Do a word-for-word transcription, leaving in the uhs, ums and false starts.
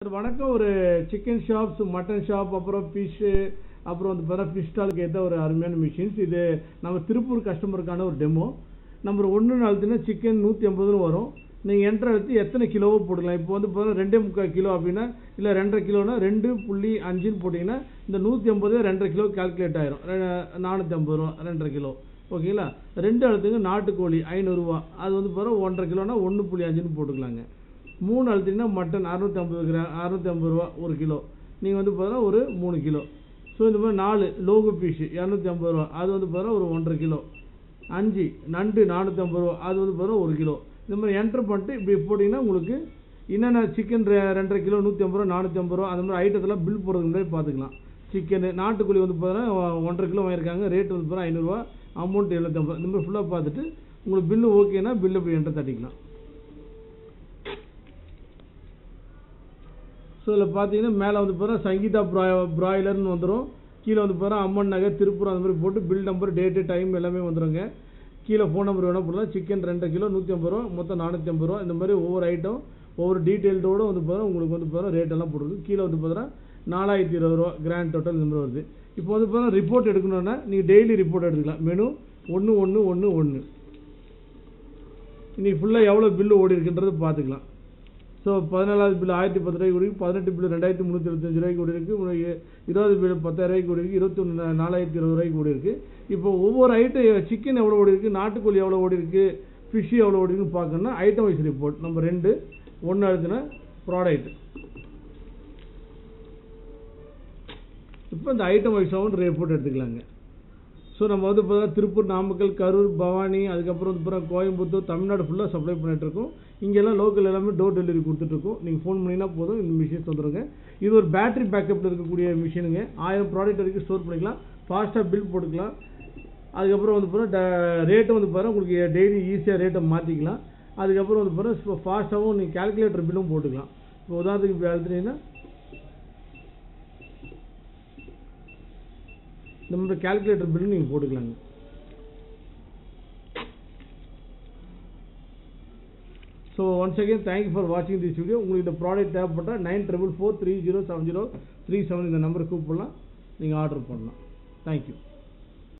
வணக்கம். ஒரு chicken shops, mutton shop, அப்புறம் ஃபிஷ்ஷு, அப்புறம் வந்து பார்த்தா ஃபிஷ் ஸ்டாலுக்கு ஏற்ற ஒரு அருமையான மிஷின்ஸ். இது நம்ம திருப்பூர் கஸ்டமருக்கான ஒரு டெமோ. நம்பர் ஒன்று அழுத்தினா சிக்கன் நூற்றி ஐம்பதுன்னு வரும். நீங்கள் என்ட்ரு அழுத்தி எத்தனை கிலோவோ போட்டுக்கலாம். இப்போ வந்து பார்த்தா ரெண்டே முக்கால் கிலோ அப்படின்னா, இல்லை ரெண்டரை கிலோனா ரெண்டு புள்ளி அஞ்சுன்னு போட்டிங்கன்னா இந்த நூற்றி ஐம்பது ரெண்டரை கிலோ கால்குலேட் ஆயிரும். நானூற்றி ஐம்பது ரூபா ரெண்டரை கிலோ. ஓகேங்களா? ரெண்டு அழுத்துங்க நாட்டுக்கோழி ஐநூறுரூவா. அது வந்து பார்த்தா ஒன்றரை கிலோனா ஒன்று புள்ளி அஞ்சுன்னு போட்டுக்கலாங்க. மூணு அழுத்திங்கன்னா மட்டன் அறுநூற்றி ஐம்பது கிராம் அறுநூற்றி ஐம்பது ரூபா ஒரு கிலோ. நீங்கள் வந்து பார்த்தா ஒரு மூணு கிலோ. ஸோ இந்த மாதிரி நாலு லோகு பீஸு இரநூத்தி ஐம்பது ரூபா. அது வந்து பார்த்தா ஒரு ஒன்றரை கிலோ. அஞ்சு நண்டு நானூற்றி ஐம்பது ரூபா. அது வந்து பார்த்தா ஒரு கிலோ. இந்த மாதிரி என்ட்ரு பண்ணிட்டு இப்படி போட்டிங்கன்னா உங்களுக்கு என்னென்ன சிக்கன் ரெண்டரை கிலோ நூற்றி ஐம்பது ரூபா நானூற்றி ஐம்பது ரூபா அந்த மாதிரி ஐட்டத்தெல்லாம் பில் போடுறதுக்கு முன்னாடி பார்த்துக்கலாம். சிக்கனு நாட்டுக்கோழி வந்து பார்த்தீங்கன்னா ஒன்றரை கிலோ வாங்கியிருக்காங்க. ரேட் வந்து பார்த்தா ஐநூறுரூவா, அமௌண்ட் எழுநூற்றி ஐம்பது. இந்த மாதிரி ஃபுல்லாக பார்த்துட்டு உங்களுக்கு பில்லு ஓகேனா பில்லு இப்படி என்ட்ரு தட்டிக்கலாம். ஸோ இதில் பார்த்தீங்கன்னா மேலே வந்து பார்த்தா சங்கீதா ப்ரா ப்ராய்லர்னு வந்துடும். கீழே வந்து பார்த்தா அம்மன் நகர் திருப்பூர் அந்த மாதிரி போட்டு பில் நம்பர் டேட்டு டைம் எல்லாமே வந்துடுங்க. கீழே ஃபோன் நம்பர் வேணால் போடலாம். சிக்கன் ரெண்டரை கிலோ நூற்றி ஐம்பது ரூபா, மொத்தம் நானூற்றி ஐம்பது ரூபா. இந்த மாதிரி ஒவ்வொரு ஐட்டம் ஒவ்வொரு டீட்டெயில்டோடு வந்து பார்த்தா உங்களுக்கு வந்து பார்த்தா ரேட் எல்லாம் போட்டுருக்கு. கீழே வந்து பார்த்தா நாலாயிரத்தி இருபது ரூபா கிராண்ட் டோட்டல் இந்த மாதிரி வருது. இப்போ வந்து பார்த்தா ரிப்போர்ட் எடுக்கணுன்னா நீங்கள் டெய்லி ரிப்போர்ட் எடுத்துக்கலாம். மெனு ஒன்று ஒன்று ஒன்று ஒன்று. இன்றைக்கி ஃபுல்லாக எவ்வளோ பில்லு ஓடி இருக்குன்றது பார்த்துக்கலாம். ஸோ பதினாலாவது பில் ஆயிரத்தி பத்து ரூபாய்க்கு ஓடி இருக்கு, பதினெட்டு பில் ரெண்டாயிரத்தி முந்நூற்றி இருபத்தஞ்சு ரூபாய்க்கு ஓடி இருக்குது, உங்களுக்கு இருபது பில் பத்தாயிரம் ரூபாய்க்கு ஓடி இருக்குது, இருபத்தி ஒன்று நாலாயிரத்தி இருபது ரூபாய்க்கு ஓடி இருக்குது. இப்போ ஒவ்வொரு ஐட்டம் சிக்கன் எவ்வளோ ஓடி இருக்குது, நாட்டுக்கோழி எவ்வளோ ஓடி இருக்குது, ஃபிஷ்ஷு எவ்வளோ ஓடி இருக்குன்னு பார்க்கணுன்னா ஐட்டம் வைஸ் ரிப்போர்ட் நம்பர் ரெண்டு ஒன்று அழுத்தினா ப்ராடக்ட். இப்போ இந்த ஐட்டம் வைஸாகவும் ரிப்போர்ட் எடுத்துக்கலாங்க. ஸோ நம்ம வந்து இப்போ திருப்பூர், நாமக்கல், கரூர், பவானி, அதுக்கப்புறம் வந்து இப்போ கோயம்புத்தூர், தமிழ்நாடு ஃபுல்லாக சப்ளை பண்ணிகிட்ருக்கோம். இங்கெல்லாம் லோக்கல் எல்லாமே டோர் டெலிவரி கொடுத்துட்ருக்கோம். நீங்கள் ஃபோன் பண்ணிங்கன்னா போதும் இந்த மிஷின்ஸ் வந்துடுங்க. இது ஒரு பேட்டரி பேக்கப்பில் இருக்கக்கூடிய மிஷினுங்க. ஆயிரம் ப்ராடக்ட் வரைக்கும் ஸ்டோர் பண்ணிக்கலாம். ஃபாஸ்ட்டாக பில் போட்டுக்கலாம். அதுக்கப்புறம் வந்து போகிற ரேட்டை வந்து பாருங்கள் உங்களுக்கு டெய்லி ஈஸியாக ரேட்டை மாற்றிக்கலாம். அதுக்கப்புறம் வந்து பாருங்கள் இப்போ ஃபாஸ்ட்டாகவும் நீங்கள் கால்குலேட்டர் பில்லும் போட்டுக்கலாம். இப்போ உதாரணத்துக்கு இப்போ எழுத்துனீங்கன்னா இந்த மாதிரி கால்குலேட்டர் பில்லு நீங்கள் போட்டுக்கலாங்க. So once again thank you for வாட்சிங் திஸ் வீடியோ. உங்களுக்கு இந்த ப்ராடக்ட் தேவைப்பட்டால் nine triple four three zero seven zero three seven இந்த நம்பருக்கு கூப்பிடலாம். நீங்கள் ஆர்டர் பண்ணலாம். தேங்க்யூ.